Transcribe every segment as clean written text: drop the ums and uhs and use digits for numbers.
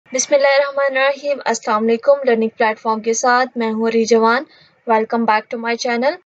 बिस्मिल्लाहिर्रहमानिर्रहीम। अस्सलाम वालेकुम। लर्निंग प्लेटफॉर्म के साथ मैं हूँ Rizwan. Welcome back to my channel.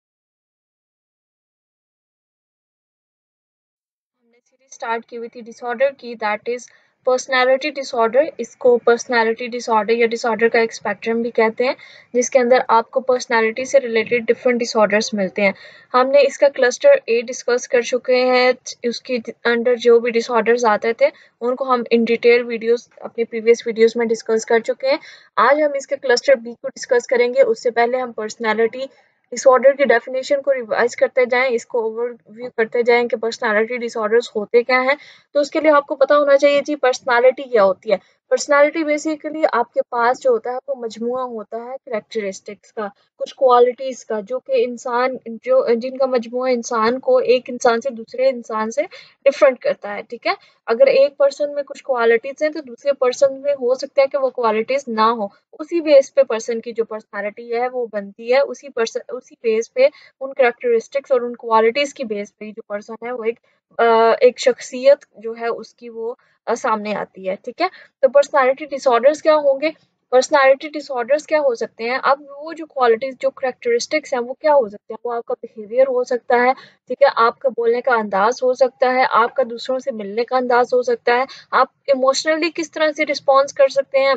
हमने सीरीज स्टार्ट की हुई थी डिसऑर्डर की, दैट इज पर्सनालिटी डिसऑर्डर। इसको पर्सनालिटी डिसऑर्डर या डिसऑर्डर का एक स्पेक्ट्रम भी कहते हैं, जिसके अंदर आपको पर्सनालिटी से रिलेटेड डिफरेंट डिसऑर्डर्स मिलते हैं। हमने इसका क्लस्टर ए डिस्कस कर चुके हैं। उसके अंडर जो भी डिसऑर्डर्स आते थे उनको हम इन डिटेल वीडियोस अपने प्रीवियस वीडियोस में डिस्कस कर चुके हैं। आज हम इसके क्लस्टर बी को डिस्कस करेंगे। उससे पहले हम पर्सनालिटी डिसऑर्डर की डेफिनेशन को रिवाइज करते जाएं, इसको ओवरव्यू करते जाएं कि पर्सनालिटी डिसऑर्डर्स होते क्या हैं। तो उसके लिए आपको पता होना चाहिए जी पर्सनालिटी क्या होती है। पर्सनालिटी बेसिकली आपके पास जो होता है वो मजमुआ होता है कैरेक्टरिस्टिक्स का, कुछ क्वालिटीज का, जो कि इंसान जो जिनका मजमुआ इंसान को एक इंसान से दूसरे इंसान से डिफरेंट करता है। ठीक है, अगर एक पर्सन में कुछ क्वालिटीज हैं तो दूसरे पर्सन में हो सकता है कि वो क्वालिटीज ना हो। उसी बेस पे पर्सन की जो पर्सनालिटी है वो बनती है। उसी बेस पे उन कैरेक्टरिस्टिक्स और उन क्वालिटीज की बेस पे जो पर्सन है वो एक शख्सियत जो है उसकी वो सामने आती है। ठीक है, तो पर्सनालिटी डिसऑर्डर्स क्या होंगे? पर्सनालिटी डिसऑर्डर्स क्या हो सकते हैं? अब वो जो क्वालिटीज जो कैरेक्टरिस्टिक्स हैं वो क्या हो सकते हैं? वो आपका बिहेवियर हो सकता है। ठीक है, आपका बोलने का अंदाज हो सकता है, आपका दूसरों से मिलने का अंदाज हो सकता है, आप इमोशनली किस तरह से रिस्पॉन्स कर सकते हैं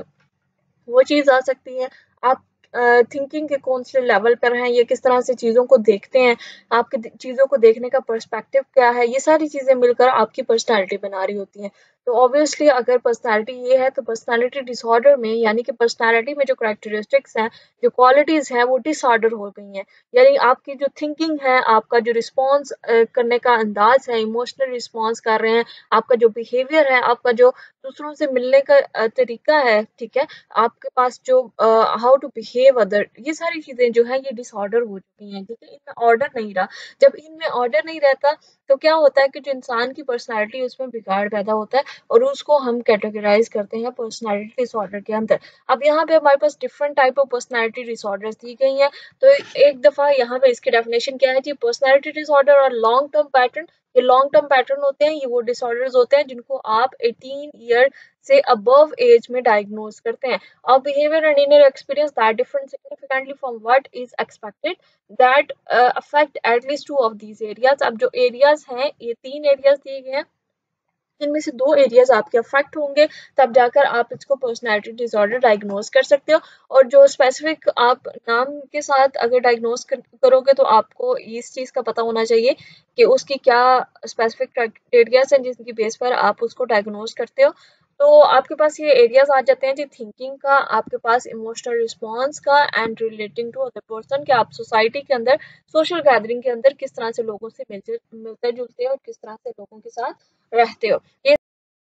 वो चीज़ आ सकती है। आप थिंकिंग के कौन से लेवल पर हैं, ये किस तरह से चीज़ों को देखते हैं, आपके चीज़ों को देखने का पर्सपेक्टिव क्या है, ये सारी चीज़ें मिलकर आपकी पर्सनालिटी बना रही होती हैं। तो ऑब्वियसली अगर पर्सनालिटी ये है तो पर्सनालिटी डिसऑर्डर में यानी कि पर्सनालिटी में जो कैरेक्टरिस्टिक्स हैं, जो क्वालिटीज़ हैं वो डिसऑर्डर हो गई हैं। यानी आपकी जो थिंकिंग है, आपका जो रिस्पॉन्स करने का अंदाज है, इमोशनल रिस्पॉन्स कर रहे हैं, आपका जो बिहेवियर है, आपका जो दूसरों से मिलने का तरीका है, ठीक है, आपके पास जो हाउ टू बिहेव अदर, ये सारी चीजें जो है ये डिसऑर्डर हो चुकी हैं। ठीक है, इनमें ऑर्डर नहीं रहा। जब इनमें ऑर्डर नहीं रहता तो क्या होता है कि जो इंसान की पर्सनालिटी है उसमें बिगाड़ पैदा होता है और उसको हम कैटेगराइज करते हैं पर्सनालिटी डिसऑर्डर के अंदर। अब यहाँ पे हमारे पास different type of personality disorders दी गई हैं। तो एक दफा यहाँ पे इसकी डेफिनेशन क्या है जी? पर्सनालिटी डिसऑर्डर और लॉन्ग टर्म पैटर्न। ये लॉन्ग टर्म पैटर्न होते हैं, ये वो डिसऑर्डर्स होते हैं जिनको आप 18 ईयर से अबव एज में डायग्नोज करते हैं। Our behavior and inner experience that differ significantly from what is expected that affect at least two of these areas। अब जो एरियाज हैं ये 3 एरियाज दिए गए हैं, जिनमें से 2 एरियाज आपके अफेक्ट होंगे, तब जाकर आप इसको पर्सनालिटी डिसऑर्डर डायग्नोज कर सकते हो। और जो स्पेसिफिक आप नाम के साथ अगर डायग्नोज करोगे तो आपको इस चीज़ का पता होना चाहिए कि उसकी क्या स्पेसिफिक क्राइटेरियाज हैं जिनकी बेस पर आप उसको डायग्नोज करते हो। तो आपके पास ये एरियाज आ जाते हैं जी थिंकिंग का, आपके पास इमोशनल रिस्पॉन्स का and relating to other person के आप सोसाइटी के अंदर सोशल गैदरिंग के अंदर किस तरह से लोगों से मिलते जुलते हो और किस तरह से लोगों के साथ रहते हो। ये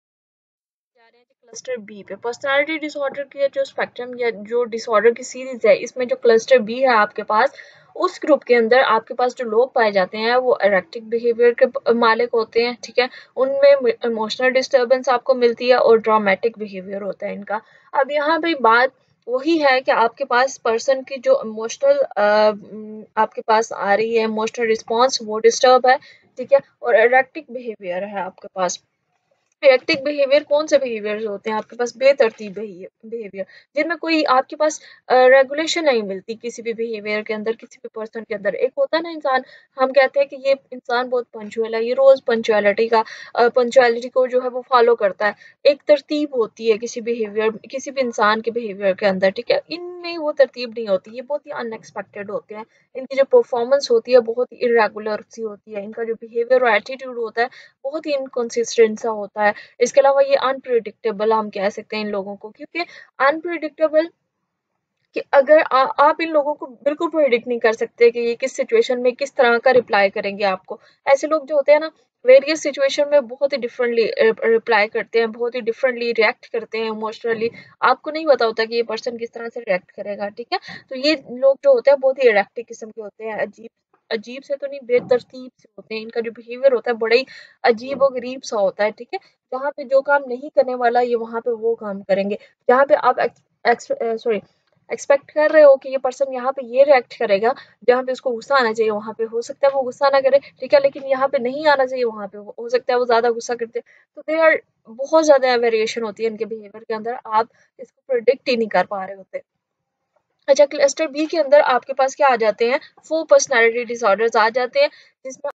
जा रहे हैं कि क्लस्टर बी पे पर्सनालिटी डिसऑर्डर की जो स्पेक्ट्रम या जो डिसऑर्डर की सीरीज है, इसमें जो क्लस्टर बी है आपके पास, उस ग्रुप के अंदर आपके पास जो लोग पाए जाते हैं वो एरेक्टिक बिहेवियर के मालिक होते हैं। ठीक है, उनमें इमोशनल डिस्टर्बेंस आपको मिलती है और ड्रामेटिक बिहेवियर होता है इनका। अब यहाँ पे बात वही है कि आपके पास पर्सन की जो इमोशनल आपके पास आ रही है इमोशनल रिस्पॉन्स वो डिस्टर्ब है। ठीक है, और एरेक्टिक बिहेवियर है आपके पास। हेक्टिक बिहेवियर कौन से बिहेवियर्स होते हैं आपके पास? बेतरतीब बिहेवियर, जिनमें कोई आपके पास रेगुलेशन नहीं मिलती किसी भी बिहेवियर के अंदर, किसी भी पर्सन के अंदर। एक होता है ना इंसान, हम कहते हैं कि ये इंसान बहुत पंचुअल है, ये रोज पंचुअलिटी को जो है वो फॉलो करता है। एक तरतीब होती है किसी भी इंसान के बिहेवियर के अंदर। ठीक है, इनमें वो तरतीब नहीं होती, ये बहुत ही अनएक्सपेक्टेड होते हैं। इनकी जो परफॉर्मेंस होती है बहुत ही इरेगुलर सी होती है, इनका जो बिहेवियर और एटीट्यूड होता है बहुत ही इनकंसिस्टेंट सा होता है। इसके अलावा ये अनप्रिडिक्टेबल हम कह सकते हैं इन लोगों को, क्योंकि अनप्रिडिक्टेबल कि अगर आप इन लोगों को बिल्कुल प्रेडिक्ट नहीं कर सकते कि ये किस सिचुएशन में किस तरह का रिप्लाई करेंगे आपको। ऐसे लोग जो होते हैं ना, वेरियस सिचुएशन में बहुत ही डिफरेंटली रिप्लाई करते हैं, बहुत ही डिफरेंटली रिएक्ट करते हैं इमोशनली। आपको नहीं पता होता कि ये पर्सन किस तरह से रिएक्ट करेगा। ठीक है, तो ये लोग जो होते हैं बहुत ही इरेक्टिक किस्म के होते हैं, अजीब अजीब से तो नहीं, बेतरतीब से होते हैं। इनका जो बिहेवियर होता है बड़ा ही अजीब और गरीब सा होता है। ठीक है, जहाँ पे जो काम नहीं करने वाला ये वहां पे वो काम करेंगे। जहाँ पे आप सॉरी एक्सपेक्ट कर रहे हो कि ये पर्सन यहाँ पे ये रिएक्ट करेगा, जहाँ पे उसको गुस्सा आना चाहिए वहाँ पे हो सकता है वो गुस्सा ना करे, ठीक है, लेकिन यहाँ पे नहीं आना चाहिए वहाँ पे हो सकता है वो ज़्यादा गुस्सा करते। तो दे आर बहुत ज़्यादा वेरिएशन होती है इनके बिहेवियर के अंदर, आप इसको प्रिडिक्ट ही नहीं कर पा रहे होते। अच्छा, क्लस्टर बी के अंदर आपके पास क्या आ जाते हैं, 4 पर्सनैलिटी डिसऑर्डर्स आ जाते हैं, जिसमें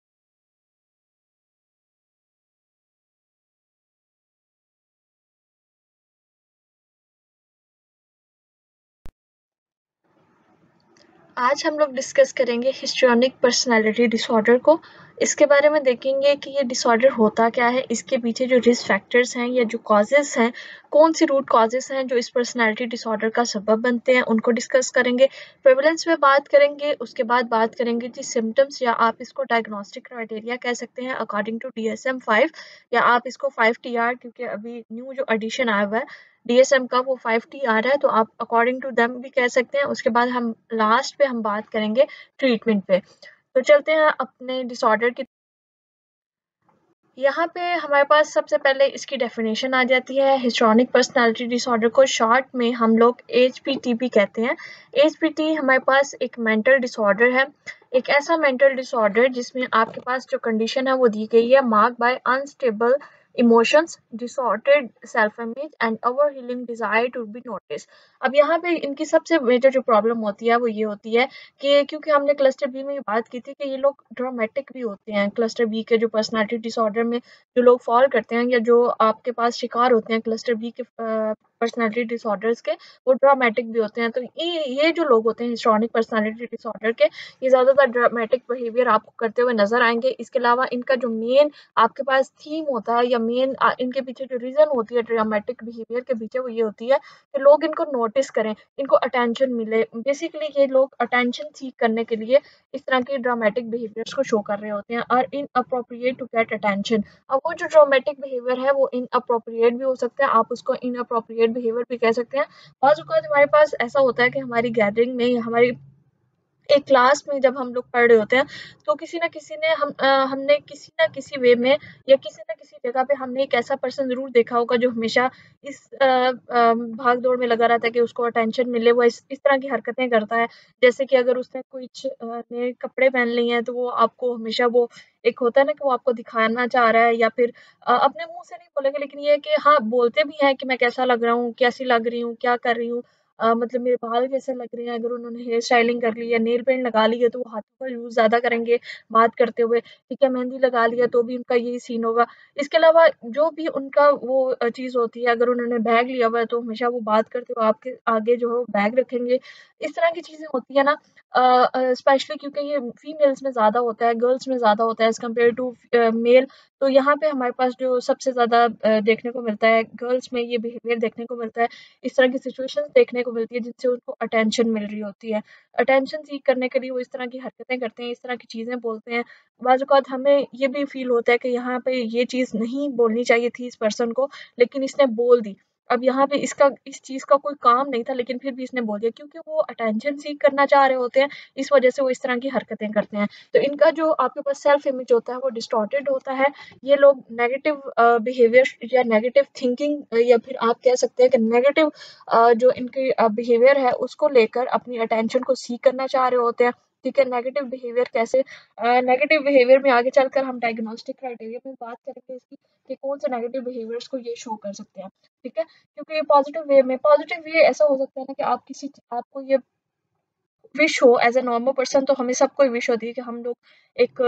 आज हम लोग डिस्कस करेंगे हिस्ट्रियोनिक पर्सनालिटी डिसऑर्डर को। इसके बारे में देखेंगे कि ये डिसऑर्डर होता क्या है, इसके पीछे जो रिस्क फैक्टर्स हैं या जो कॉजेज़ हैं, कौन सी रूट कॉजेज़ हैं जो इस पर्सनालिटी डिसऑर्डर का सबब बनते हैं, उनको डिस्कस करेंगे। प्रेवलेंस पे बात करेंगे, उसके बाद बात करेंगे कि सिम्पटम्स या आप इसको डायग्नोस्टिक क्राइटेरिया कह सकते हैं अकॉर्डिंग टू DSM-5, या आप इसको 5TR, क्योंकि अभी न्यू जो एडिशन आया हुआ है DSM का वो 5T आ रहा है, तो आप अकॉर्डिंग टू देम भी कह सकते हैं। उसके बाद हम लास्ट पे हम बात करेंगे ट्रीटमेंट पे। तो चलते हैं अपने डिसऑर्डर की। यहाँ पे हमारे पास सबसे पहले इसकी डेफिनेशन आ जाती है। हिस्ट्रॉनिक पर्सनालिटी डिसऑर्डर को शॉर्ट में हम लोग HPTP कहते हैं। HPT हमारे पास एक मेंटल डिसऑर्डर है, एक ऐसा मेंटल डिसऑर्डर जिसमें आपके पास जो कंडीशन है वो दी गई है, marked by unstable emotions, disordered self image and over healing desire to be notice. अब यहाँ पे इनकी सबसे मेजर जो प्रॉब्लम होती है वो ये होती है कि क्योंकि हमने क्लस्टर बी में बात की थी कि ये लोग ड्रामेटिक भी होते हैं। क्लस्टर बी के जो पर्सनालिटी डिसऑर्डर में जो लोग फॉल करते हैं या जो आपके पास शिकार होते हैं क्लस्टर बी के पर्सनालिटी डिसऑर्डर्स के, वो ड्रामेटिक भी होते हैं। तो ये जो लोग होते हैं हिस्ट्रॉनिक पर्सनालिटी डिसऑर्डर के, ये ज़्यादातर ड्रामेटिक बिहेवियर आपको करते हुए नजर आएंगे। इसके अलावा इनका जो मेन आपके पास थीम होता है या मेन इनके पीछे जो रीज़न होती है ड्रामेटिक बिहेवियर के पीछे, वो ये होती है कि लोग इनको नोटिस करें, इनको अटेंशन मिले। बेसिकली ये लोग अटेंशन सीख करने के लिए इस तरह के ड्रामेटिक बिहेवियर्स को शो कर रहे होते हैं, और inappropriate to get attention. अब वो जो ड्रामेटिक बिहेवियर है वो इन अप्रोप्रिएट भी हो सकता है, आप उसको इन अप्रोप्रिएट बिहेवियर भी कह सकते हैं। बाज़ औक़ात हमारे पास ऐसा होता है कि हमारी गैदरिंग में या हमारी एक क्लास में जब हम लोग पढ़ रहे होते हैं, तो किसी न किसी ने हमने किसी न किसी वे में या किसी न किसी जगह पे हमने एक ऐसा पर्सन ज़रूर देखा होगा जो हमेशा इस भाग-दौड़ में लगा रहता है कि उसको अटेंशन मिले, वो इस तरह की हरकतें करता है। जैसे कि अगर उसने कुछ नए कपड़े पहन लिए हैं, तो वो आपको हमेशा वो एक होता है ना कि वो आपको दिखाना चाह रहा है, या फिर अपने मुँह से नहीं बोलेंगे, लेकिन ये है कि हाँ, बोलते भी हैं कि मैं कैसा लग रहा हूँ, कैसी लग रही हूँ, क्या कर रही हूँ। मतलब मेरे बाल कैसे लग रहे हैं, अगर उन्होंने हेयर स्टाइलिंग कर ली है, नेल पेंट लगा ली है, तो वो हाथों का यूज़ ज़्यादा करेंगे बात करते हुए, ठीक है? मेहंदी लगा ली है, तो भी उनका यही सीन होगा। इसके अलावा जो भी उनका वो चीज़ होती है, अगर उन्होंने बैग लिया हुआ है, तो हमेशा वो बात करते हुए आपके आगे जो है वो बैग रखेंगे। इस तरह की चीज़ें होती है ना, स्पेशली क्योंकि ये फीमेल्स में ज़्यादा होता है, गर्ल्स में ज़्यादा होता है एज़ कम्पेयर टू मेल। तो यहाँ पे हमारे पास जो सबसे ज़्यादा देखने को मिलता है, गर्ल्स में ये बिहेवियर देखने को मिलता है। इस तरह की सिचुएशंस देखने को मिलती है जिनसे उनको अटेंशन मिल रही होती है। अटेंशन सीक करने के लिए वो इस तरह की हरकतें करते हैं, इस तरह की चीज़ें बोलते हैं। बाज़ औक़ात हमें ये भी फ़ील होता है कि यहाँ पे ये चीज़ नहीं बोलनी चाहिए थी इस पर्सन को, लेकिन इसने बोल दी। अब यहाँ पे इस चीज़ का कोई काम नहीं था, लेकिन फिर भी इसने बोल दिया, क्योंकि वो अटेंशन सीक करना चाह रहे होते हैं, इस वज़ह से वो इस तरह की हरकतें करते हैं। तो इनका जो आपके पास सेल्फ इमेज होता है वो डिस्टॉर्टेड होता है। ये लोग नेगेटिव बिहेवियर या नेगेटिव थिंकिंग, या फिर आप कह सकते हैं कि नेगेटिव जो इनकी बिहेवियर है उसको लेकर अपनी अटेंशन को सीक करना चाह रहे होते हैं, ठीक है? नेगेटिव बिहेवियर कैसे, नेगेटिव बिहेवियर में आगे चलकर हम डायग्नोस्टिक क्राइटेरिया में बात करेंगे इसकी, कि कौन से नेगेटिव बिहेवियर्स को ये शो कर सकते हैं, ठीक है? क्योंकि पॉजिटिव वे ऐसा हो सकता है ना कि आपको ये विश हो एज़ अ नॉर्मल पर्सन, तो हमें सबको विश होती है कि हम लोग एक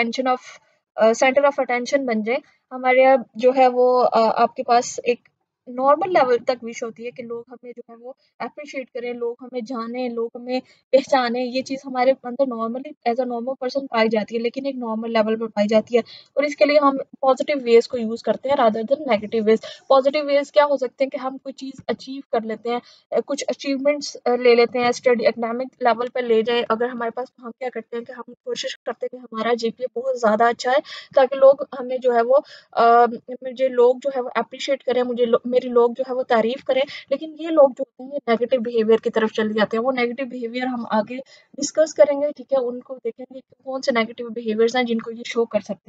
सेंटर ऑफ अटेंशन बन जाएँ। हमारे यहाँ जो है वो आपके पास एक नॉर्मल लेवल तक विश होती है कि लोग हमें जो है वो एप्रिशिएट करें, लोग हमें जानें, लोग हमें पहचानें। ये चीज़ हमारे अंदर normally as a normal person पाई जाती है, लेकिन एक नॉर्मल लेवल पर पाई जाती है, और इसके लिए हम पॉज़िटिव वेज़ को यूज़ करते हैं rather than negative ways. Positive ways क्या हो सकते हैं कि हम कोई चीज़ अचीव कर लेते हैं, कुछ अचीवमेंट्स ले लेते हैं, स्टडी एकेडमिक लेवल पे ले जाएँ अगर हमारे पास, तो हम क्या करते हैं कि हम कोशिश करते हैं कि हमारा जीपीए बहुत ज़्यादा अच्छा है, ताकि लोग हमें जो है वो मुझे लोग जो है वो एप्रिशिएट करें, मेरी लोग जो है वो तारीफ़ करें। लेकिन ये लोग जो होते हैं, ये नेगेटिव बिहेवियर की तरफ चले जाते हैं। वो नेगेटिव बिहेवियर हम आगे डिस्कस करेंगे, ठीक है? उनको देखेंगे कि कौन से नेगेटिव बिहेवियर्स हैं जिनको ये शो कर सकते हैं।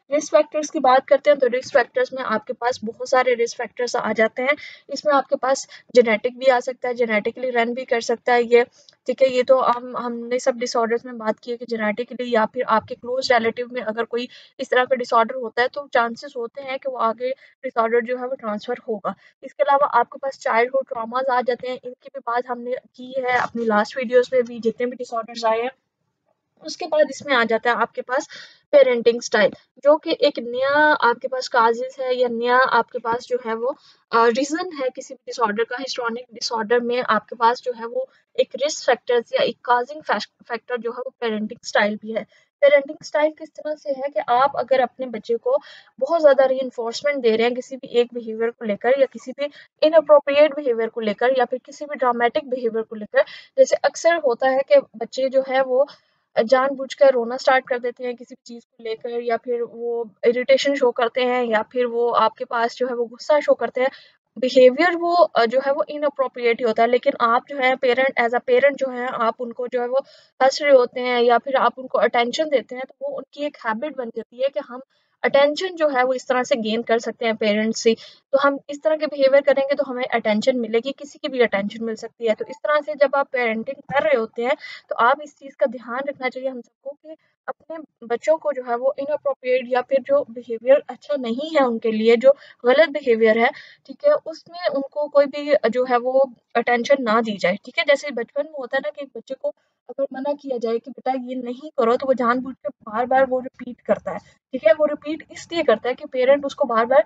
रिस्क फैक्टर्स की बात करते हैं तो रिस्क फैक्टर्स में आपके पास बहुत सारे रिस्क फैक्टर्स आ जाते हैं। इसमें आपके पास जेनेटिक भी आ सकता है, जेनेटिकली रन भी कर सकता है ये, ठीक है। ये तो हमने सब डिसऑर्डर्स में बात की है कि जेनेटिकली या फिर आपके क्लोज रिलेटिव में अगर कोई इस तरह का डिसऑर्डर होता है तो चांसेस होते हैं कि वो आगे डिसऑर्डर जो है वो ट्रांसफर होगा। इसके अलावा आपके पास चाइल्डहुड ट्रॉमास आ जाते हैं, इनकी भी बात हमने की है अपनी लास्ट वीडियोस में भी, जितने भी डिसऑर्डर्स आए हैं। उसके बाद इसमें आ जाता है आपके पास पेरेंटिंग स्टाइल, जो कि एक नया आपके पास काजेज है या नया आपके पास जो है वो रीजन है किसी भी डिसऑर्डर का। हिस्ट्रोनिक डिसऑर्डर में आपके पास जो है वो एक रिस्क फैक्टर्स या एक काजिंग फैक्टर जो है वो पेरेंटिंग स्टाइल भी है। पेरेंटिंग स्टाइल किस तरह से है कि आप अगर अपने बच्चे को बहुत ज्यादा री दे रहे हैं किसी भी एक बिहेवियर को लेकर या किसी भी इनअप्रोप्रिएट बिहेवियर को लेकर या फिर किसी भी ड्रामेटिक बिहेवियर को लेकर, जैसे अक्सर होता है कि बच्चे जो है वो जानबूझकर रोना स्टार्ट कर देते हैं किसी भी चीज़ को लेकर, या फिर वो इरिटेशन शो करते हैं, या फिर वो आपके पास जो है वो गुस्सा शो करते हैं। बिहेवियर वो जो है वो इनअप्रोप्रिएट ही होता है, लेकिन आप जो है पेरेंट, एज अ पेरेंट जो है आप उनको जो है वो हंस रहे होते हैं या फिर आप उनको अटेंशन देते हैं, तो वो उनकी एक हैबिट बन जाती है कि हम अटेंशन जो है वो इस तरह से गेन कर सकते हैं पेरेंट्स से। तो हम इस तरह के बिहेवियर करेंगे तो हमें अटेंशन मिलेगी, किसी की भी अटेंशन मिल सकती है। तो इस तरह से जब आप पेरेंटिंग कर रहे होते हैं तो आप इस चीज़ का ध्यान रखना चाहिए हम सबको कि अपने बच्चों को जो है वो इनअप्रोप्रिएट या फिर जो बिहेवियर अच्छा नहीं है उनके लिए, जो गलत बिहेवियर है, ठीक है, उसमें उनको कोई भी जो है वो अटेंशन ना दी जाए, ठीक है। जैसे बचपन में होता है ना कि एक बच्चे को अगर मना किया जाए कि बेटा ये नहीं करो, तो वो जानबूझ के बार बार वो रिपीट करता है, ठीक है। वो रिपीट इसलिए करता है कि पेरेंट उसको बार बार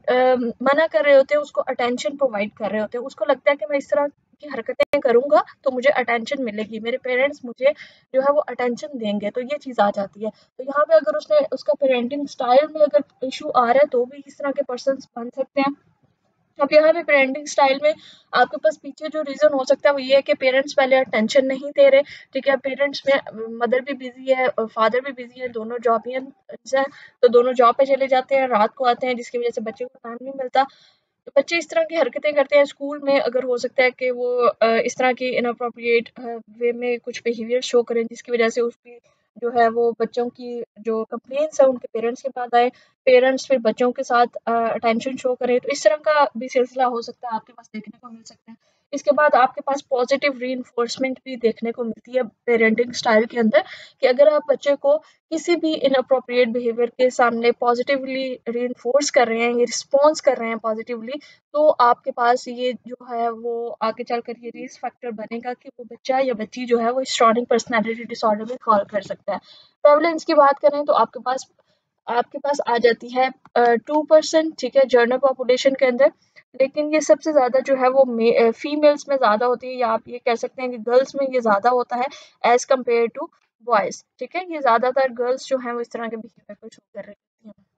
मना कर रहे होते हैं, उसको अटेंशन प्रोवाइड कर रहे होते हैं। उसको लगता है कि मैं इस तरह की हरकतें करूंगा तो मुझे अटेंशन मिलेगी, मेरे पेरेंट्स मुझे जो है वो अटेंशन देंगे, तो ये चीज़ आ जाती है। तो यहाँ पे अगर उसने उसका पेरेंटिंग स्टाइल में अगर इशू आ रहा है तो भी इस तरह के पर्सन बन सकते हैं। अब यहाँ पे पेरेंटिंग स्टाइल में आपके पास पीछे जो रीज़न हो सकता है वो ये है कि पेरेंट्स पहले अटेंशन नहीं दे रहे, ठीक है। पेरेंट्स में मदर भी बिजी है, फादर भी बिजी है, दोनों जॉबियंस हैं, तो दोनों जॉब पे चले जाते हैं, रात को आते हैं, जिसकी वजह से बच्चे को टाइम नहीं मिलता। तो बच्चे इस तरह की हरकतें करते हैं स्कूल में, अगर हो सकता है कि वो इस तरह की इनअप्रोप्रिएट वे में कुछ बिहेवियर शो करें, जिसकी वजह से उसकी जो है वो बच्चों की जो कंप्लेंट्स है उनके पेरेंट्स के पास आए, पेरेंट्स फिर बच्चों के साथ अटेंशन शो करें, तो इस तरह का भी सिलसिला हो सकता है आपके पास देखने को मिल सकता है। इसके बाद आपके पास पॉजिटिव रीइंफोर्समेंट भी देखने को मिलती है पेरेंटिंग स्टाइल के अंदर, कि अगर आप बच्चे को किसी भी इनअप्रोप्रिएट बिहेवियर के सामने पॉजिटिवली रीइंफोर्स कर रहे हैं, ये रिस्पॉन्स कर रहे हैं पॉजिटिवली, तो आपके पास ये जो है वो आगे चलकर ये रिस्क फैक्टर बनेगा कि वो बच्चा या बच्ची जो है वो हिस्ट्रॉनिक पर्सनैलिटी डिसऑर्डर में फॉल कर सकता है। प्रेवलेंस की बात करें तो आपके पास आ जाती है 2%, ठीक है, जनरल पॉपुलेशन के अंदर। लेकिन ये सबसे ज़्यादा जो है वो फीमेल्स में ज़्यादा होती है, या आप ये कह सकते हैं कि गर्ल्स में ये ज़्यादा होता है एज कम्पेयर टू बॉयज़, ठीक है। ये ज़्यादातर गर्ल्स जो हैं वो इस तरह के बिहेवियर को शो कर रही होती हैं।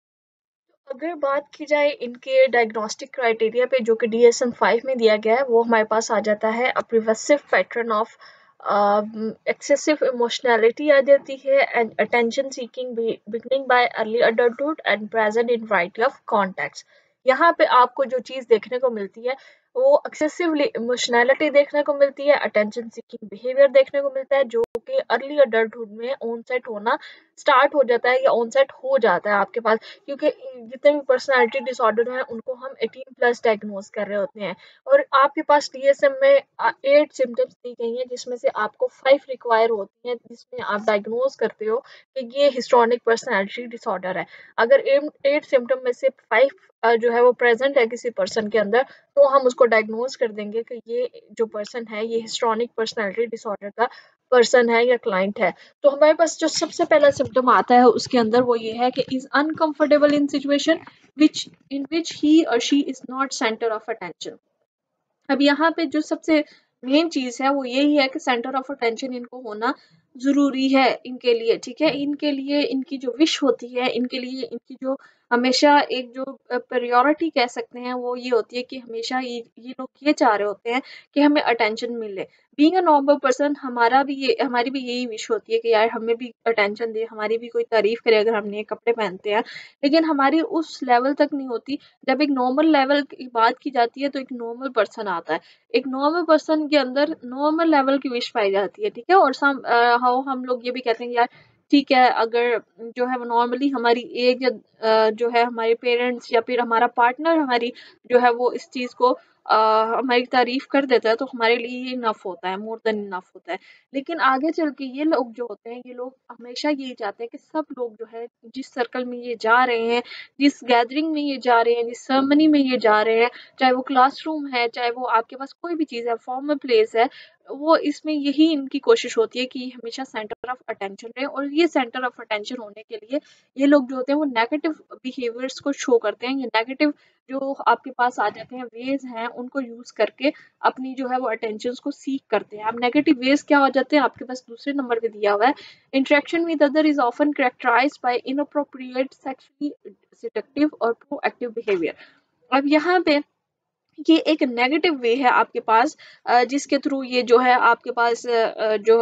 अगर बात की जाए इनके डायग्नोस्टिक क्राइटेरिया पे जो कि DSM-5 में दिया गया है, वो हमारे पास आ जाता है a pervasive pattern of excessive emotionality आ जाती है, and attention seeking beginning by early adulthood and present in variety of contexts. यहाँ पे आपको जो चीज़ देखने को मिलती है वो एक्सेसिवली इमोशनैलिटी देखने को मिलती है, अटेंशन सीकिंग बिहेवियर देखने को मिलता है, जो कि अर्ली अडल्टहुड में ऑनसेट होना स्टार्ट हो जाता है या ऑनसेट हो जाता है आपके पास, क्योंकि जितने भी पर्सनालिटी डिसऑर्डर हैं उनको हम 18 प्लस डायग्नोज कर रहे होते हैं। और आपके पास DSM में 8 सिम्टम्स दी गई हैं, जिसमें से आपको 5 रिक्वायर होती हैं, जिसमें आप डायग्नोज करते हो कि ये हिस्ट्रोनिक पर्सनालिटी डिसऑर्डर है। अगर 8 सिम्टम में से 5 जो है वो प्रेजेंट है किसी पर्सन के अंदर, तो हम उसको डायग्नोज कर देंगे कि ये जो पर्सन है ये हिस्ट्रोनिक पर्सनालिटी डिसऑर्डर का पर्सन है या क्लाइंट है। तो हमारे पास जो सबसे पहला सिम्टम आता है उसके अंदर वो ये है कि is uncomfortable in situation which in which he और she is not centre of attention. अब यहाँ पे जो सबसे मेन चीज है वो यही है कि सेंटर ऑफ अटेंशन इनको होना जरूरी है इनके लिए, ठीक है। इनके लिए इनकी जो विश होती है, इनके लिए इनकी जो हमेशा एक जो प्रायोरिटी कह सकते हैं वो ये होती है कि हमेशा ये लोग ये चाह रहे होते हैं कि हमें अटेंशन मिले। बीइंग अ नॉर्मल पर्सन हमारी भी यही विश होती है कि यार हमें भी अटेंशन दे, हमारी भी कोई तारीफ करे अगर हम नए कपड़े पहनते हैं, लेकिन हमारी उस लेवल तक नहीं होती। जब एक नॉर्मल लेवल की बात की जाती है तो एक नॉर्मल पर्सन आता है, एक नॉर्मल पर्सन के अंदर नॉर्मल लेवल की विश पाई जाती है, ठीक है। और हाउ हम लोग ये भी कहते हैं कि यार ठीक है, अगर जो है वो नॉर्मली हमारी एज जो है हमारे पेरेंट्स या फिर हमारा पार्टनर हमारी जो है वो इस चीज़ को हमारी तारीफ़ कर देता है, तो हमारे लिए ये इनफ होता है, मोर देन इनफ होता है। लेकिन आगे चल के ये लोग जो होते हैं, ये लोग हमेशा यही चाहते हैं कि सब लोग जो है जिस सर्कल में ये जा रहे हैं, जिस गैदरिंग में ये जा रहे हैं, जिस सेरेमनी में ये जा रहे हैं, चाहे वो क्लासरूम है, चाहे वो आपके पास कोई भी चीज़ है, फॉर्मल प्लेस है, वो इसमें यही इनकी कोशिश होती है कि हमेशा सेंटर ऑफ अटेंशन रहे। और ये सेंटर ऑफ अटेंशन होने के लिए ये लोग जो होते हैं वो नेगेटिव बिहेवियर्स को शो करते हैं। ये नेगेटिव जो आपके पास आ जाते हैं वेज हैं, उनको यूज करके अपनी जो है वो अटेंशन को सीख करते हैं। अब नेगेटिव वेज क्या हो जाते हैं, आपके पास दूसरे नंबर पे दिया हुआ है, interaction with other is often characterised by inappropriate sexually seductive और प्रोएक्टिव बिहेवियर। अब यहाँ पे ये एक नेगेटिव वे है आपके पास, जिसके थ्रू ये जो है आपके पास जो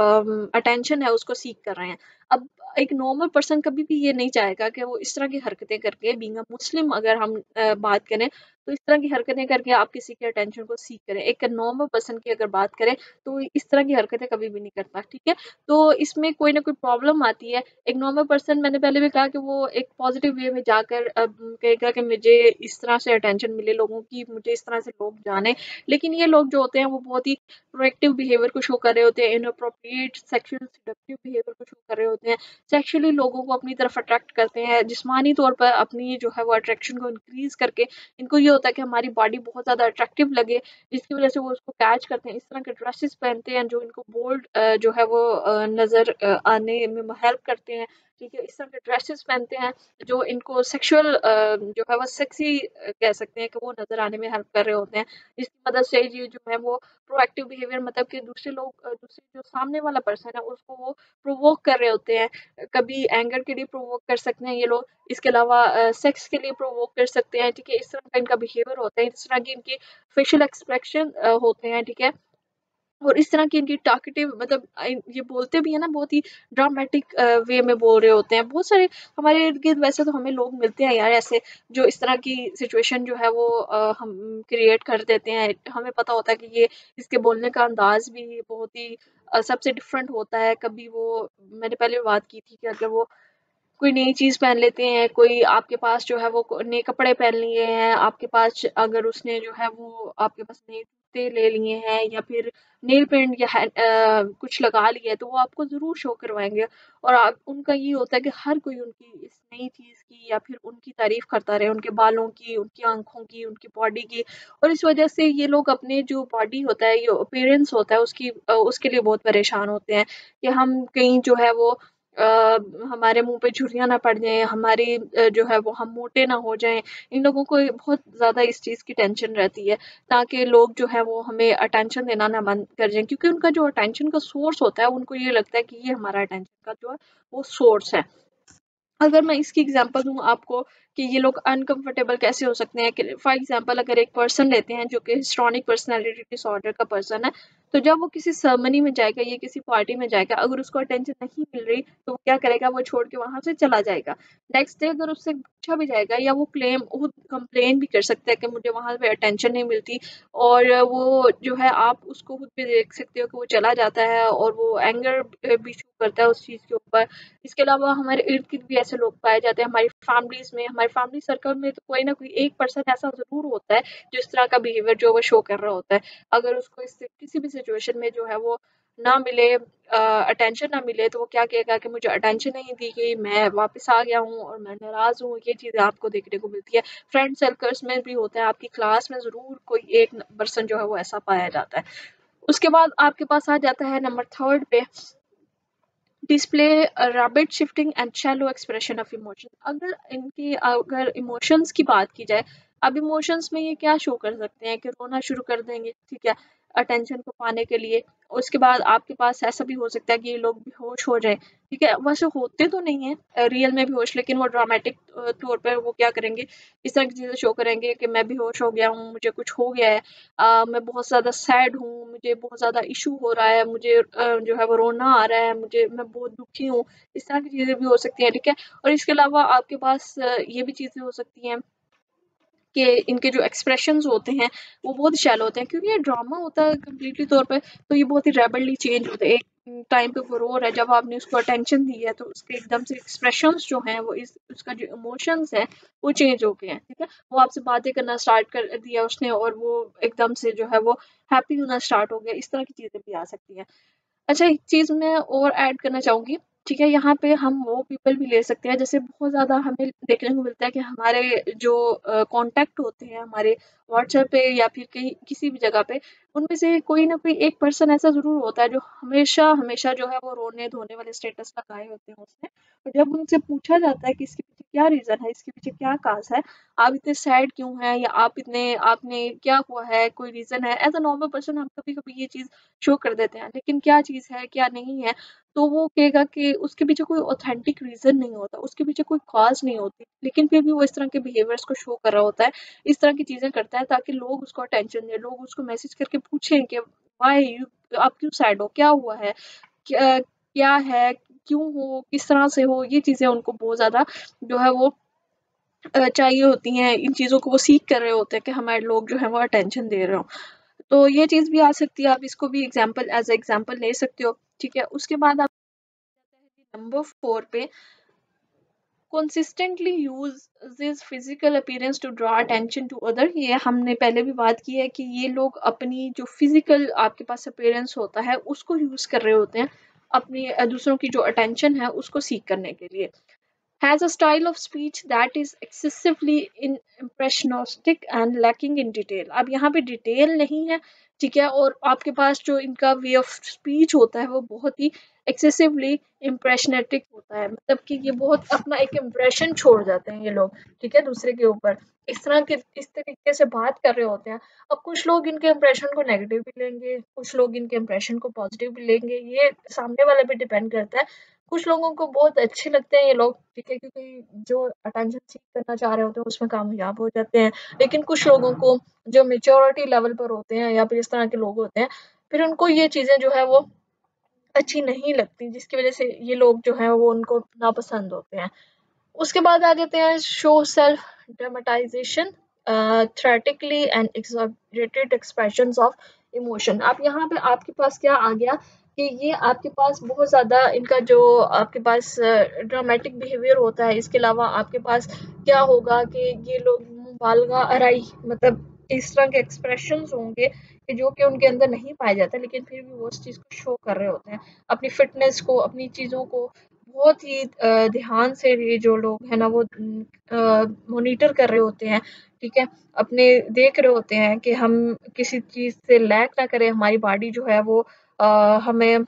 अटेंशन है उसको सीख कर रहे हैं। अब एक नॉर्मल पर्सन कभी भी ये नहीं चाहेगा कि वो इस तरह की हरकतें करके, बीइंग अ मुस्लिम अगर हम बात करें, तो इस तरह की हरकतें करके आप किसी के अटेंशन को सीख करें। एक नॉर्मल पर्सन की अगर बात करें तो इस तरह की हरकतें कभी भी नहीं करता, ठीक है। तो इसमें कोई ना कोई प्रॉब्लम आती है। एक नॉर्मल पर्सन, मैंने पहले भी कहा कि वो एक पॉजिटिव वे में जाकर कहेगा कि मुझे इस तरह से अटेंशन मिले लोगों की, मुझे इस तरह से लोग जाने। लेकिन ये लोग जो होते हैं वो बहुत ही प्रोएक्टिव बिहेवियर को शो कर रहे होते हैं, इनअप्रोप्रिएट सेक्सुअल सेडक्टिव बिहेवियर को शो कर रहे होते हैं, सेक्सुअली लोगों को अपनी तरफ अट्रैक्ट करते हैं, जिस्मानी तौर पर अपनी जो है वो अट्रैक्शन को इंक्रीज करके इनको ये होता है कि हमारी बॉडी बहुत ज़्यादा अट्रैक्टिव लगे, जिसकी वजह से वो उसको कैच करते हैं। इस तरह के ड्रेसेस पहनते हैं जो इनको बोल्ड जो है वो नज़र आने में हेल्प करते हैं, ठीक है। इस तरह के ड्रेसेस पहनते हैं जो इनको सेक्सुअल जो है वो सेक्सी कह सकते हैं कि वो नज़र आने में हेल्प कर रहे होते हैं, जिसकी मदद से ये जो है वो प्रोएक्टिव बिहेवियर, मतलब कि दूसरे लोग दूसरे जो सामने वाला पर्सन है उसको वो प्रोवोक कर रहे होते हैं। कभी एंगर के लिए प्रोवोक कर सकते हैं ये लोग, इसके अलावा सेक्स के लिए प्रोवोक कर सकते हैं, ठीक है। इस तरह का इनका बिहेवियर होता है, इस तरह की इनकी फेशियल एक्सप्रेशन होते हैं, ठीक है। और इस तरह की इनकी टॉकेटिव, मतलब ये बोलते भी है ना बहुत ही ड्रामेटिक वे में बोल रहे होते हैं। बहुत सारे हमारे इर्द गिर्द वैसे तो हमें लोग मिलते हैं यार ऐसे, जो इस तरह की सिचुएशन जो है वो हम क्रिएट कर देते हैं। हमें पता होता है कि ये इसके बोलने का अंदाज भी बहुत ही सबसे डिफरेंट होता है। कभी वो, मैंने पहले भी बात की थी कि अगर वो कोई नई चीज़ पहन लेते हैं, कोई आपके पास जो है वो नए कपड़े पहन लिए हैं, आपके पास अगर उसने जो है वो आपके पास नए जूते ले लिए हैं या फिर नेल पेंट या कुछ लगा लिया है, तो वो आपको ज़रूर शो करवाएंगे। और आप, उनका ये होता है कि हर कोई उनकी इस नई चीज़ की या फिर उनकी तारीफ करता रहे, उनके बालों की, उनकी आंखों की, उनकी बॉडी की। और इस वजह से ये लोग अपने जो बॉडी होता है, ये अपीयरेंस होता है उसकी उसके लिए बहुत परेशान होते हैं कि हम कहीं जो है वो हमारे मुँह पे झुर्रियाँ ना पड़ जाएँ, हमारी जो है वो हम मोटे ना हो जाएँ। इन लोगों को बहुत ज़्यादा इस चीज़ की टेंशन रहती है, ताकि लोग जो है वो हमें अटेंशन देना ना बंद कर जाएँ, क्योंकि उनका जो अटेंशन का सोर्स होता है, उनको ये लगता है कि ये हमारा अटेंशन का जो है वो सोर्स है। अगर मैं इसकी एग्जांपल दूँ आपको कि ये लोग अनकंफर्टेबल कैसे हो सकते हैं, कि फॉर एग्जांपल अगर एक पर्सन लेते हैं जो कि हिस्ट्रॉनिक पर्सनैलिटी डिसऑर्डर का पर्सन है, तो जब वो किसी सेरेमनी में जाएगा या किसी पार्टी में जाएगा, अगर उसको अटेंशन नहीं मिल रही तो वो क्या करेगा, वो छोड़ के वहां से चला जाएगा। नेक्स्ट डे अगर उससे पूछा भी जाएगा या वो क्लेम, खुद कंप्लेन भी कर सकता है कि मुझे वहां पे अटेंशन नहीं मिलती, और वो जो है आप उसको खुद भी देख सकते हो कि वो चला जाता है और वो एंगर भी शो करता है उस चीज़ के ऊपर। इसके अलावा हमारे इर्द-गिर्द भी ऐसे लोग पाए जाते हैं, हमारी फैमिलीज़ में, हमारे फैमिली सर्कल में तो कोई ना कोई एक पर्सन ऐसा ज़रूर होता है, जो इस तरह का बिहेवियर जो है वो शो कर रहा होता है। अगर उसको इस किसी भी सिचुएशन में जो है वो ना मिले, अटेंशन ना मिले, तो वो क्या कहेगा कि मुझे अटेंशन नहीं दी गई, मैं वापस आ गया हूँ और मैं नाराज़ हूँ। ये चीज़ें आपको देखने को मिलती है। फ्रेंड सर्कल्स में भी होता है, आपकी क्लास में ज़रूर कोई एक पर्सन जो है वो ऐसा पाया जाता है। उसके बाद आपके पास आ जाता है नंबर 3 पे, display rapid shifting and shallow expression of emotion. अगर इमोशंस की बात की जाए, अब इमोशंस में ये क्या शो कर सकते हैं कि रोना शुरू कर देंगे, ठीक है, अटेंशन को पाने के लिए। उसके बाद आपके पास ऐसा भी हो सकता है कि ये लोग बेहोश हो जाए, ठीक है। वैसे होते तो नहीं है रियल में बेहोश, लेकिन वो ड्रामेटिक तौर पर वो क्या करेंगे, इस तरह की चीज़ें शो करेंगे कि मैं बेहोश हो गया हूँ, मुझे कुछ हो गया है, मैं बहुत ज़्यादा सैड हूँ, मुझे बहुत ज़्यादा इशू हो रहा है, मुझे जो है वो रोना आ रहा है, मैं बहुत दुखी हूँ। इस तरह की चीज़ें भी हो सकती हैं, ठीक है। और इसके अलावा आपके पास ये भी चीज़ें हो सकती हैं कि इनके जो एक्सप्रेशंस होते हैं वो बहुत शैलो होते हैं, क्योंकि ये ड्रामा होता है कंप्लीटली तौर पे, तो ये बहुत ही रैपिडली चेंज होते हैं। एक टाइम पे वो रो रहा है, जब आपने उसको अटेंशन दी है तो उसके एकदम से एक्सप्रेशंस जो हैं वो उसका जो इमोशंस है वो चेंज हो गए हैं, ठीक है। वो आपसे बातें करना स्टार्ट कर दिया उसने और वो एकदम से जो है वो हैप्पी होना स्टार्ट हो गया। इस तरह की चीज़ें भी आ सकती हैं। अच्छा, एक चीज़ मैं और ऐड करना चाहूँगी, ठीक है, यहाँ पे हम वो पीपल भी ले सकते हैं, जैसे बहुत ज़्यादा हमें देखने को मिलता है कि हमारे जो कॉन्टैक्ट होते हैं हमारे व्हाट्सएप पे या फिर कहीं किसी भी जगह पे, उनमें से कोई ना कोई एक पर्सन ऐसा ज़रूर होता है जो हमेशा जो है वो रोने-धोने वाले स्टेटस लगाए होते हैं उसने। और जब उनसे पूछा जाता है कि इसके पीछे क्या रीज़न है, इसके पीछे क्या काज़ है, आप इतने सैड क्यों हैं या आपने क्या हुआ है, कोई रीज़न है? एज़ अ नॉर्मल पर्सन हम कभी-कभी ये चीज़ शो कर देते हैं, लेकिन क्या चीज़ है, क्या नहीं है, तो वो कहेगा कि उसके पीछे कोई ऑथेंटिक रीज़न नहीं होता, उसके पीछे कोई कॉज़ नहीं होती, लेकिन फिर भी वो इस तरह के बिहेवियर्स को शो कर रहा होता है, इस तरह की चीज़ें करता है ताकि लोग उसको अटेंशन दें, लोग उसको मैसेज करके पूछें कि व्हाई यू आप क्यों सैड हो? क्या हुआ है? क्या है? क्यों हो? किस तरह से हो? ये चीज़ें उनको बहुत ज़्यादा जो है वो चाहिए होती हैं, इन चीज़ों को वो सीक कर रहे होते हैं कि हमारे लोग जो हैं वो अटेंशन दे रहे हों। तो ये चीज़ भी आ सकती है, आप इसको भी एज़ एग्ज़ाम्पल ले सकते हो, ठीक है? उसके बाद आप नंबर 4 पे consistently uses physical appearance to draw attention to other. ये हमने पहले भी बात की है कि ये लोग अपनी जो फिज़िकल आपके पास अपीयरेंस होता है, उसको यूज़ कर रहे होते हैं, अपनी दूसरों की जो अटेंशन है, उसको सीक करने के लिए। Has a style of speech that is excessively impressionistic and lacking in detail। अब यहाँ पे डिटेल नहीं है, ठीक है, और आपके पास जो इनका वे ऑफ स्पीच होता है वो बहुत ही एक्सेसिवली इम्प्रेशनेटिक होता है, मतलब कि ये बहुत अपना एक इम्प्रेशन छोड़ जाते हैं ये लोग, ठीक है, दूसरे के ऊपर इस तरीके से बात कर रहे होते हैं। अब कुछ लोग इनके इम्प्रेशन को नेगेटिव भी लेंगे, कुछ लोग इनके इम्प्रेशन को पॉजिटिव भी लेंगे, ये सामने वाले पे डिपेंड करता है। कुछ लोगों को बहुत अच्छे लगते हैं ये लोग, ठीक है, क्योंकि जो अटेंशन सीक करना चाह रहे होते हैं उसमें कामयाब हो जाते हैं। लेकिन कुछ लोगों को जो मैच्योरिटी लेवल पर होते हैं या फिर इस तरह के लोग होते हैं, फिर उनको ये चीज़ें जो है वो अच्छी नहीं लगती, जिसकी वज़ह से ये लोग जो हैं वो उनको नापसंद होते हैं। उसके बाद आ जाते हैं show self dramatisation theatrically and exaggerated expressions of emotion. अब यहाँ पे आपके पास क्या आ गया कि ये आपके पास बहुत ज़्यादा इनका जो आपके पास ड्रामेटिक बिहेवियर होता है, इसके अलावा आपके पास क्या होगा कि ये लोग मुबालगा आराई, मतलब इस तरह के एक्सप्रेशंस होंगे कि जो कि उनके अंदर नहीं पाए जाते, लेकिन फिर भी वो उस चीज़ को शो कर रहे होते हैं, अपनी फिटनेस को, अपनी चीज़ों को बहुत ही ध्यान से ये जो लोग हैं ना वो मॉनिटर कर रहे होते हैं, ठीक है? अपने देख रहे होते हैं कि हम किसी चीज़ से लैक ना करें, हमारी बॉडी जो है वो हमें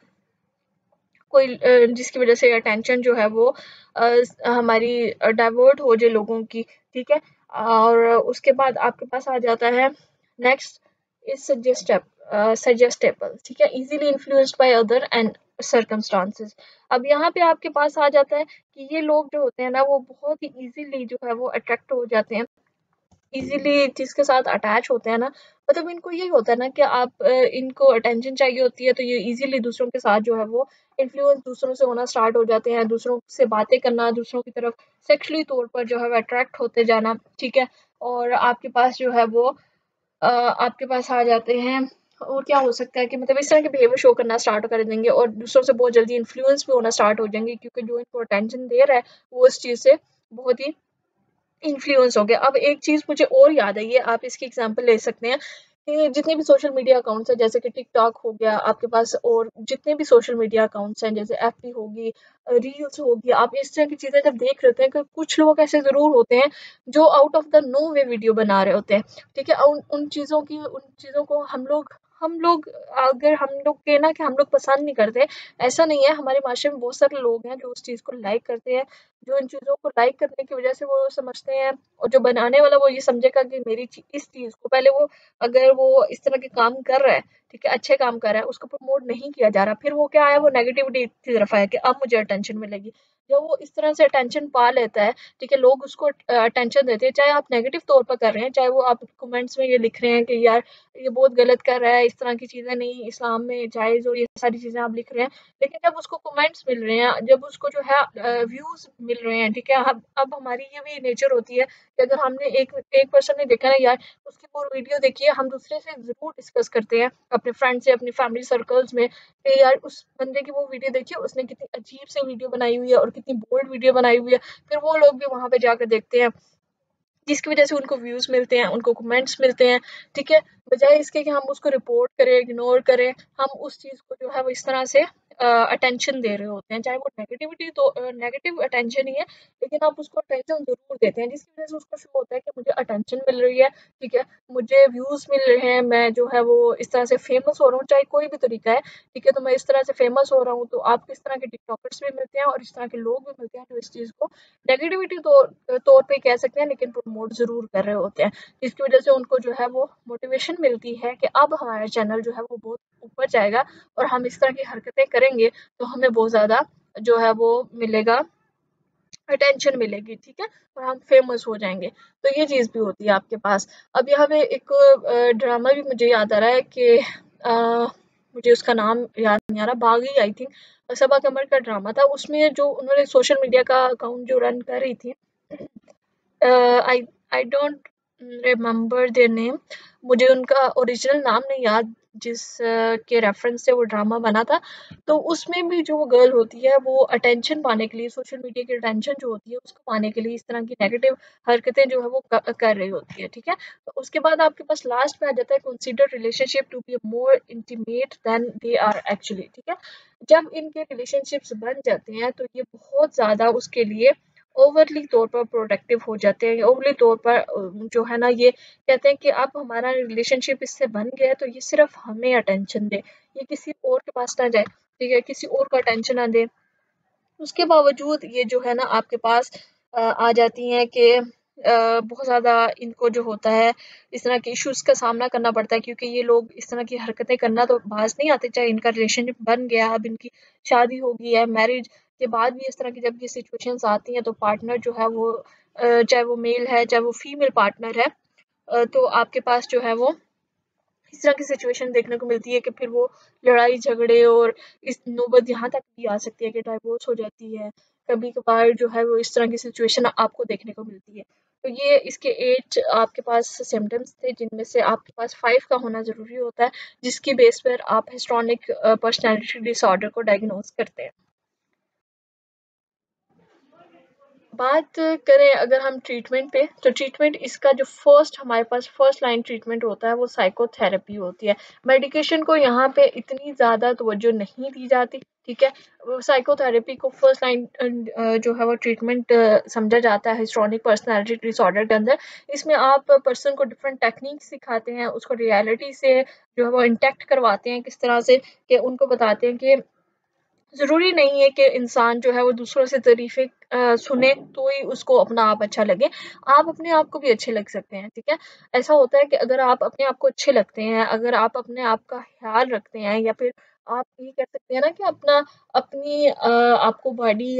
कोई जिसकी वज़ह से अटेंशन जो है वो हमारी डाइवर्ट हो जाए लोगों की, ठीक है? और उसके बाद आपके पास आ जाता है नेक्स्ट इज़ सजेस्टेबल, ठीक है? Easily influenced by other and circumstances. अब यहाँ पे आपके पास आ जाता है कि ये लोग जो होते हैं ना वो बहुत ही ईज़िली जो है वो अट्रैक्ट हो जाते हैं, ईज़िली जिसके साथ अटैच होते हैं ना, मतलब इनको यही होता है ना कि इनको अटेंशन चाहिए होती है, तो ये ईज़िली दूसरों के साथ जो है वो इन्फ्लुएंस दूसरों से होना स्टार्ट हो जाते हैं, दूसरों से बातें करना, दूसरों की तरफ सेक्सुअली तौर पर जो है वो अट्रैक्ट होते जाना, ठीक है? और आपके पास जो है वो आपके पास आ जाते हैं, और क्या हो सकता है कि मतलब इस तरह के बिहेवियर शो करना स्टार्ट कर देंगे और दूसरों से बहुत जल्दी इन्फ्लुएंस भी होना स्टार्ट हो जाएँगे, क्योंकि जो इनको अटेंशन दे रहा है, वो उस चीज़ से बहुत ही इन्फ्लुएंस हो गया। अब एक चीज़ मुझे और याद आई है, आप इसकी एग्ज़ाम्पल ले सकते हैं कि जितने भी सोशल मीडिया अकाउंट्स हैं, जैसे कि टिकटॉक हो गया आपके पास, और जितने भी सोशल मीडिया अकाउंट्स हैं, जैसे एफबी होगी, रील्स होगी, आप इस तरह की चीज़ें जब देख रहे होते हैं कि कुछ लोग ऐसे ज़रूर होते हैं, जो out of the no way video बना रहे होते हैं, ठीक है? उन चीज़ों को हम लोग अगर हम लोग के ना कि हम लोग पसंद नहीं करते, ऐसा नहीं है, हमारे माशरे में बहुत सारे लोग हैं जो उस चीज़ को लाइक करते हैं, जो इन चीज़ों को लाइक करने की वज़ह से वो समझते हैं, और जो बनाने वाला वो ये समझेगा कि इस चीज़ को पहले वो, अगर वो इस तरह के काम कर रहा है, ठीक है, अच्छे काम कर रहा है, उसको प्रमोट नहीं किया जा रहा, फिर वो क्या है, वो नेगेटिविटी की तरफ आया कि अब मुझे अटेंशन मिलेगी। जब वो इस तरह से अटेंशन पा लेता है, ठीक है, लोग उसको अटेंशन देते हैं, चाहे आप नेगेटिव तौर पर कर रहे हैं, चाहे वो आप कमेंट्स में ये लिख रहे हैं कि यार ये बहुत गलत कर रहा है, इस तरह की चीज़ें नहीं इस्लाम में जायज़, और ये सारी चीज़ें आप लिख रहे हैं, लेकिन जब उसको कमेंट्स मिल रहे हैं, जब उसको जो है व्यूज़ मिल रहे हैं, ठीक है। अब हमारी ये भी नेचर होती है कि अगर हमने एक एक पर्सन ने देखा ना यार, उसकी वो वीडियो देखी है, हम दूसरे से ज़रूर डिस्कस करते हैं अपने फ्रेंड से, अपनी फैमिली सर्कल्स में, कि यार उस बंदे की वो वीडियो देखी है, उसने कितनी अजीब से वीडियो बनाई हुई है और कितनी बोल्ड वीडियो बनाई हुई है। फिर वो लोग भी वहाँ पे जाकर देखते हैं, जिसकी वजह से उनको व्यूज़ मिलते हैं, उनको कमेंट्स मिलते हैं, ठीक है। बजाय इसके कि हम उसको रिपोर्ट करें, इग्नोर करें, हम उस चीज़ को जो है वो इस तरह से अटेंशन दे रहे होते हैं, चाहे वो नेगेटिविटी तो नेगेटिव अटेंशन ही है, लेकिन आप उसको अटेंशन ज़रूर देते हैं, जिसकी वजह से उसको शो होता है कि मुझे अटेंशन मिल रही है, ठीक है, मुझे व्यूज़ मिल रहे हैं, मैं जो है वो इस तरह से फेमस हो रहा हूँ, चाहे कोई भी तरीका है, ठीक है, तो मैं इस तरह से फेमस हो रहा हूँ। तो आपको इस तरह के टिकटॉकर्स भी मिलते हैं और इस तरह के लोग भी मिलते हैं जो इस चीज़ को नेगेटिविटी तौर पे कह सकते हैं, लेकिन प्रमोट ज़रूर कर रहे होते हैं, जिसकी वजह से उनको जो है वो मोटिवेशन मिलती है कि अब हमारा चैनल जो है वो बहुत ऊपर जाएगा और हम इस तरह की हरकतें करेंगे तो हमें बहुत ज़्यादा जो है वो मिलेगा, अटेंशन मिलेगी, ठीक है, और हम फेमस हो जाएंगे। तो ये चीज़ भी होती है आपके पास। अब यहाँ पे एक ड्रामा भी मुझे याद आ रहा है कि मुझे उसका नाम याद नहीं आ रहा, बागी आई थिंक, सबा कमर का ड्रामा था। उसमें जो उन्होंने सोशल मीडिया का अकाउंट जो रन कर रही थी, I I don't remember their name, मुझे उनका ओरिजिनल नाम नहीं याद, जिस के रेफरेंस से वो ड्रामा बना था। तो उसमें भी जो गर्ल होती है वो अटेंशन पाने के लिए, सोशल मीडिया की अटेंशन जो होती है उसको पाने के लिए इस तरह की नेगेटिव हरकतें जो है वो कर रही होती है, ठीक है। तो उसके बाद आपके पास लास्ट में आ जाता है consider relationship to be more intimate than they are actually, ठीक है। जब इनके रिलेशनशिप्स बन जाते हैं तो ये बहुत ज़्यादा उसके लिए ओवरली तौर पर प्रोडक्टिव हो जाते हैं, ओवरली तौर पर जो है ना, ये कहते हैं कि अब हमारा रिलेशनशिप इससे बन गया है तो ये सिर्फ हमें अटेंशन दे, ये किसी और के पास ना जाए, ठीक है, किसी और को अटेंशन ना दे। उसके बावजूद ये जो है ना आपके पास आ जाती हैं कि बहुत ज़्यादा इनको जो होता है इस तरह के इश्यूज़ का सामना करना पड़ता है, क्योंकि ये लोग इस तरह की हरकतें करना तो बाज नहीं आते, चाहे इनका रिलेशनशिप बन गया, अब इनकी शादी हो गई है, मैरिज के बाद भी इस तरह की जब ये सिचुएशंस आती हैं तो पार्टनर जो है वो चाहे वो मेल है चाहे वो फीमेल पार्टनर है, तो आपके पास जो है वो इस तरह की सिचुएशन देखने को मिलती है कि फिर वो लड़ाई झगड़े और इस नौबत यहाँ तक भी आ सकती है कि डाइवोर्स हो जाती है, कभी कभार जो है वो इस तरह की सिचुएशन आपको देखने को मिलती है। तो ये इसके 8 आपके पास सिम्टम्स थे, जिनमें से आपके पास 5 का होना ज़रूरी होता है, जिसकी बेस पर आप हिस्ट्रॉनिक पर्सनैलिटी डिसऑर्डर को डायग्नोज करते हैं। बात करें अगर हम ट्रीटमेंट पे, तो ट्रीटमेंट इसका जो फर्स्ट हमारे पास फर्स्ट लाइन ट्रीटमेंट होता है वो साइकोथेरेपी होती है। मेडिकेशन को यहाँ पे इतनी ज़्यादा तवज्जो नहीं दी जाती, ठीक है। साइकोथेरेपी को फर्स्ट लाइन जो है वो ट्रीटमेंट समझा जाता है हिस्ट्रॉनिक पर्सनैलिटी डिसऑर्डर के अंदर। इसमें आप पर्सन को डिफरेंट टेक्निक सिखाते हैं, उसको रियलिटी से जो है वो इंटैक्ट करवाते हैं, किस तरह से कि उनको बताते हैं कि ज़रूरी नहीं है कि इंसान जो है वो दूसरों से तारीफ़ें सुने तो ही उसको अपना आप अच्छा लगे। आप अपने आप को भी अच्छे लग सकते हैं, ठीक है? ऐसा होता है कि अगर आप अपने आप को अच्छे लगते हैं, अगर आप अपने आप का ख़्याल रखते हैं, या फिर आप ये कह सकते हैं ना कि आपको बॉडी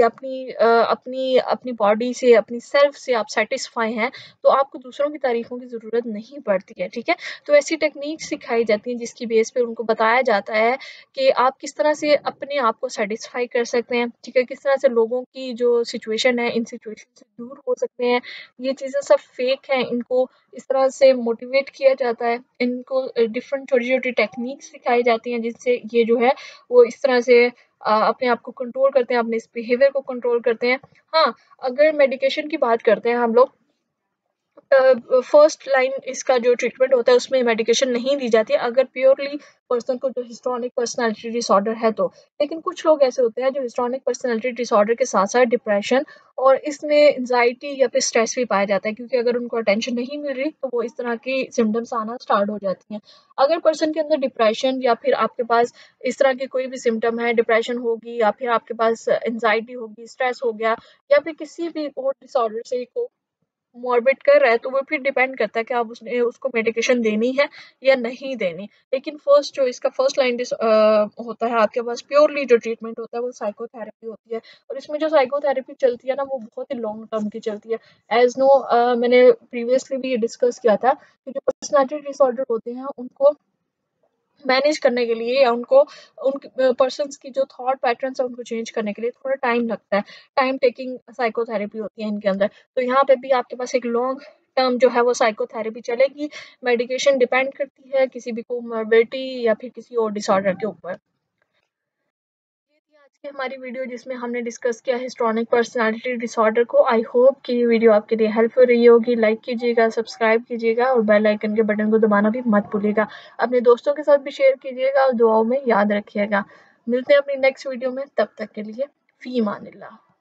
अपनी बॉडी से, अपनी सेल्फ से आप सैटिस्फाई हैं, तो आपको दूसरों की तारीफ़ों की ज़रूरत नहीं पड़ती है, ठीक है? तो ऐसी टेक्नीक सिखाई जाती हैं जिसकी बेस पे उनको बताया जाता है कि आप किस तरह से अपने आप को सैटिस्फाई कर सकते हैं, ठीक है? किस तरह से लोगों की जो सिचुएशन है, इन सिचुएशन से दूर हो सकते हैं। ये चीज़ें सब फेक हैं, इनको इस तरह से मोटिवेट किया जाता है, इनको डिफरेंट छोटी-छोटी टेक्निक्स सिखाई जाती हैं, जिससे ये जो है वो इस तरह से अपने आप को कंट्रोल करते हैं, अपने इस बिहेवियर को कंट्रोल करते हैं। हाँ, अगर मेडिकेशन की बात करते हैं हम लोग, फर्स्ट लाइन इसका जो ट्रीटमेंट होता है उसमें मेडिकेशन नहीं दी जाती है, अगर प्योरली पर्सन को जो हिस्ट्रॉनिक पर्सनालिटी डिसऑर्डर है तो। लेकिन कुछ लोग ऐसे होते हैं जो हिस्ट्रॉनिक पर्सनालिटी डिसऑर्डर के साथ साथ डिप्रेशन और इसमें एंजाइटी या फिर स्ट्रेस भी पाया जाता है, क्योंकि अगर उनको अटेंशन नहीं मिल रही तो वो इस तरह की सिम्टम्स आना स्टार्ट हो जाती हैं। अगर पर्सन के अंदर डिप्रेशन या फिर आपके पास इस तरह की कोई भी सिम्टम है, डिप्रेशन होगी या फिर आपके पास एंजाइटी होगी, स्ट्रेस हो गया, या फिर किसी भी और डिसऑर्डर से को मॉर्बिड कर रहा है, तो वो फिर डिपेंड करता है कि आप उसने उसको मेडिकेशन देनी है या नहीं देनी। लेकिन फर्स्ट जो इसका फर्स्ट लाइन होता है आपके पास, प्योरली जो ट्रीटमेंट होता है वो साइकोथेरेपी होती है, और इसमें जो साइकोथेरेपी चलती है ना वो बहुत ही लॉन्ग टर्म की चलती है। एज नो मैंने प्रीवियसली भी ये डिस्कस किया था कि जो पर्सनैलिटी डिसऑर्डर होते हैं उनको मैनेज करने के लिए या उनको उन पर्सन्स की जो थॉट पैटर्न्स है उनको चेंज करने के लिए थोड़ा टाइम लगता है। टाइम टेकिंग साइकोथेरेपी होती है इनके अंदर। तो यहाँ पे भी आपके पास एक लॉन्ग टर्म जो है वो साइकोथेरेपी चलेगी। मेडिकेशन डिपेंड करती है किसी भी कोमॉर्बिडिटी या फिर किसी और डिसऑर्डर के ऊपर। ये थी आज की हमारी वीडियो जिसमें हमने डिस्कस किया हिस्ट्रॉनिक पर्सनालिटी डिसऑर्डर को। आई होप कि ये वीडियो आपके लिए हेल्पफुल रही होगी। लाइक कीजिएगा, सब्सक्राइब कीजिएगा और बेल आइकन के बटन को दबाना भी मत भूलिएगा। अपने दोस्तों के साथ भी शेयर कीजिएगा और दुआओं में याद रखिएगा। मिलते हैं अपनी नेक्स्ट वीडियो में, तब तक के लिए फ़ी अमानिल्लाह।